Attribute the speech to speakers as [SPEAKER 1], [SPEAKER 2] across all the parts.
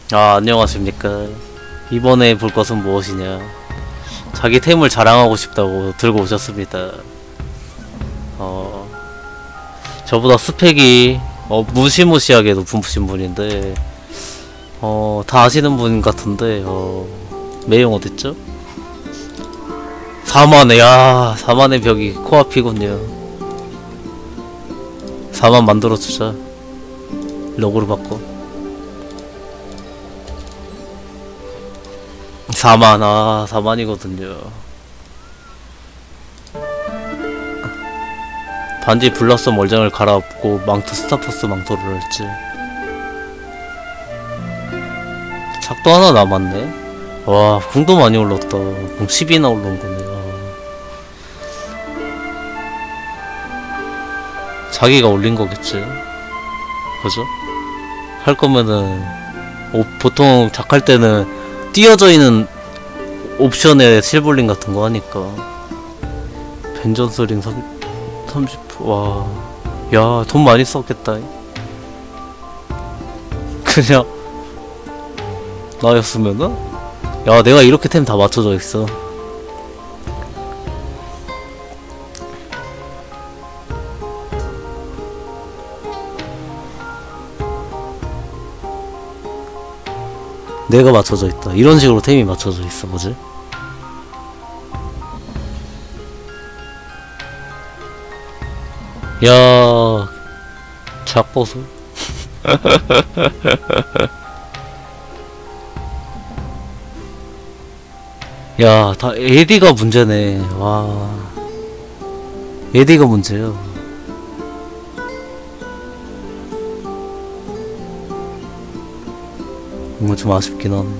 [SPEAKER 1] 안녕하십니까. 이번에 볼 것은 무엇이냐. 자기 템을 자랑하고 싶다고 들고 오셨습니다. 저보다 스펙이 무시무시하게 높으신 분인데 다 아시는 분 같은데 매용 어딨죠? 4만에 4만의 벽이 코앞이군요. 4만 만들어주자. 로고로 바꿔. 4만 4만이거든요. 반지 블라썸 월장을 갈아엎고 망토 스타퍼스 망토를 할지. 작도 하나 남았네. 와, 궁도 많이 올랐다. 궁 10이나 올라온 거네. 자기가 올린 거겠지. 그죠? 할 거면은 보통 작할 때는 띄어져 있는 옵션에 실볼링 같은 거 하니까. 벤전스링 30%. 와, 야, 돈 많이 썼겠다. 그냥 나였으면은, 야, 내가 이렇게 템 다 맞춰져 있어. 내가 맞춰져 있다. 이런 식으로 템이 맞춰져 있어. 뭐지? 야, 작보수. 야, 다 AD가 문제네. 와, AD가 문제야. 뭔가 좀 아쉽긴 하네.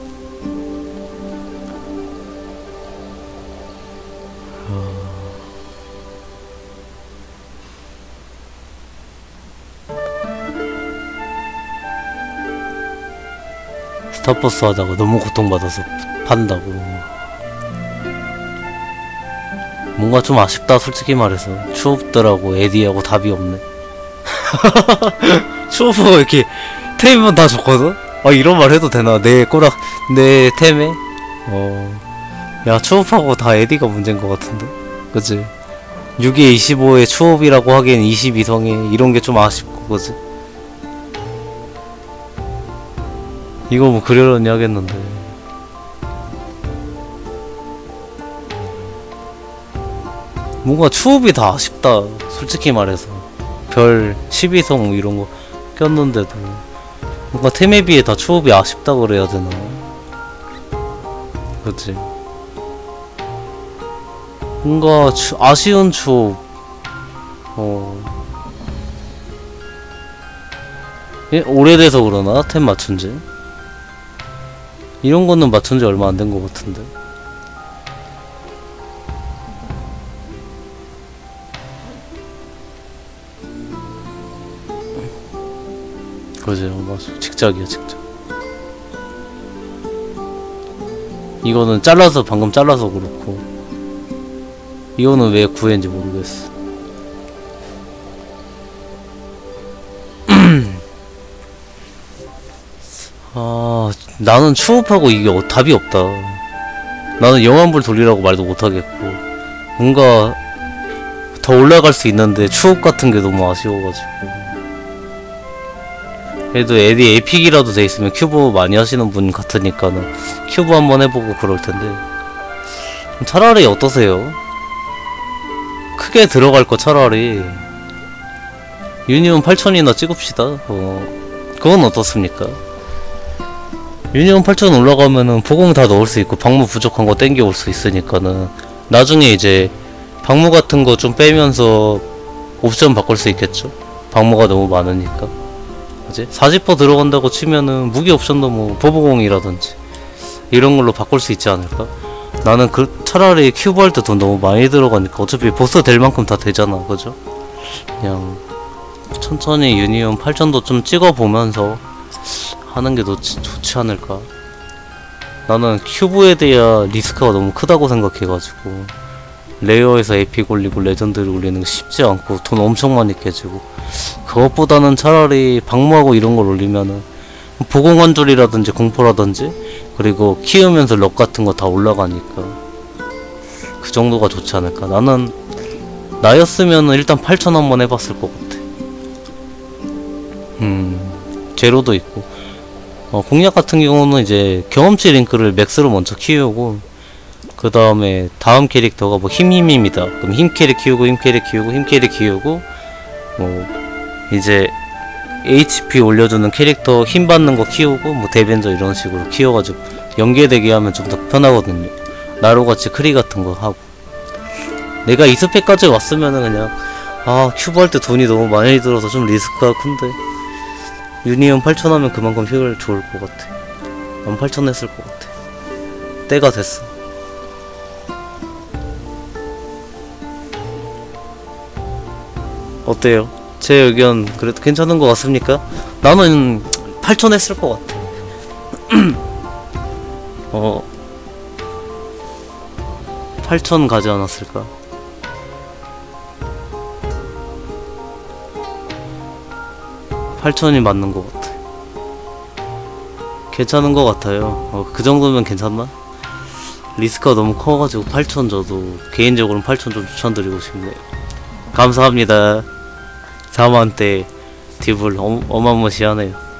[SPEAKER 1] 스타버스 하다가 너무 고통받아서 판다고. 뭔가 좀 아쉽다, 솔직히 말해서. 추업들하고 에디하고 답이 없네. 추업은 이렇게 템이면 다 좋거든? 이런 말 해도 되나? 내 템에? 야, 추업하고 다 에디가 문제인 것 같은데? 그치? 6에 25에 추업이라고 하기엔 22성에 이런 게 좀 아쉽고, 그치? 이거 뭐 그러려니 하겠는데. 뭔가 추업이 다 아쉽다, 솔직히 말해서. 별 12성 이런 거 꼈는데도 뭔가 템에 비해 다 추업이 아쉽다 그래야 되나? 그치? 뭔가 아쉬운 추업. 예? 오래돼서 그러나? 템 맞춘지? 이런 거는 맞춘지 얼마 안 된 것 같은데. 그지, 맞아. 직작이야, 직작. 이거는 방금 잘라서 그렇고, 이거는 왜 구했는지 모르겠어. 나는 추업하고 이게 답이 없다. 나는 영환불 돌리라고 말도 못하겠고, 뭔가 더 올라갈 수 있는데 추업 같은 게 너무 아쉬워가지고. 그래도 에디 에픽이라도 돼 있으면 큐브 많이 하시는 분 같으니까는 큐브 한번 해보고 그럴 텐데. 차라리 어떠세요? 크게 들어갈 거 차라리 유니온 8000이나 찍읍시다. 그건 어떻습니까? 유니온 8000 올라가면은 보공 다 넣을 수 있고 방무 부족한 거 땡겨 올 수 있으니까는 나중에 이제 방무 같은 거 좀 빼면서 옵션 바꿀 수 있겠죠? 방무가 너무 많으니까. 그치? 40% 들어간다고 치면은 무기 옵션도 뭐 보보공이라든지 이런 걸로 바꿀 수 있지 않을까? 나는 차라리 큐브 할 때 돈 너무 많이 들어가니까 어차피 보스 될 만큼 다 되잖아. 그죠? 그냥 천천히 유니온 8000도 좀 찍어보면서 하는 게 더 좋지 않을까? 나는 큐브에 대한 리스크가 너무 크다고 생각해가지고 레어에서 에픽 올리고 레전드를 올리는 게 쉽지 않고 돈 엄청 많이 깨지고, 그것보다는 차라리 방무하고 이런 걸 올리면은 보공관절이라든지 공포라든지, 그리고 키우면서 럭 같은 거 다 올라가니까 그 정도가 좋지 않을까. 나는 나였으면 일단 8,000 한번 해봤을 것 같아. 제로도 있고, 공략 같은 경우는 이제 경험치 링크를 맥스로 먼저 키우고, 그 다음에 다음 캐릭터가 뭐 힘이다. 그럼 힘 캐릭 키우고, 힘 캐릭 키우고, 힘 캐릭 키우고, 뭐 이제 HP 올려주는 캐릭터 힘 받는 거 키우고, 뭐 데벤저 이런 식으로 키워가지고 연계되게 하면 좀 더 편하거든요. 나로같이 크리 같은 거 하고. 내가 2스펙까지 왔으면은 그냥 큐브 할 때 돈이 너무 많이 들어서 좀 리스크가 큰데, 유니온 8,000 하면 그만큼 효율 좋을 것 같아. 난 8,000 했을 것 같아. 때가 됐어. 어때요? 제 의견 그래도 괜찮은 것 같습니까? 나는 8,000 했을 것 같아. 8,000 가지 않았을까? (8,000이) 맞는 것 같아. 괜찮은 것 같아요. 그 정도면 괜찮나? 리스크가 너무 커가지고 8,000 저도 개인적으로는 8,000 좀 추천드리고 싶네요. 감사합니다. 4만대 딥을 어마무시하네요.